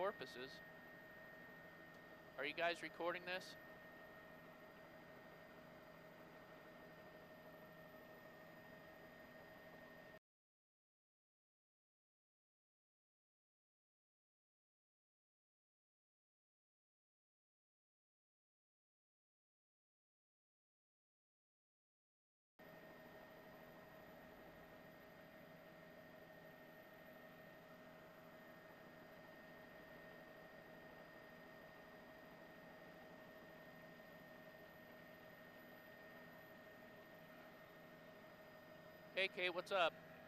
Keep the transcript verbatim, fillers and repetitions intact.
porpoises. Are you guys recording this? Hey, Kate, what's up?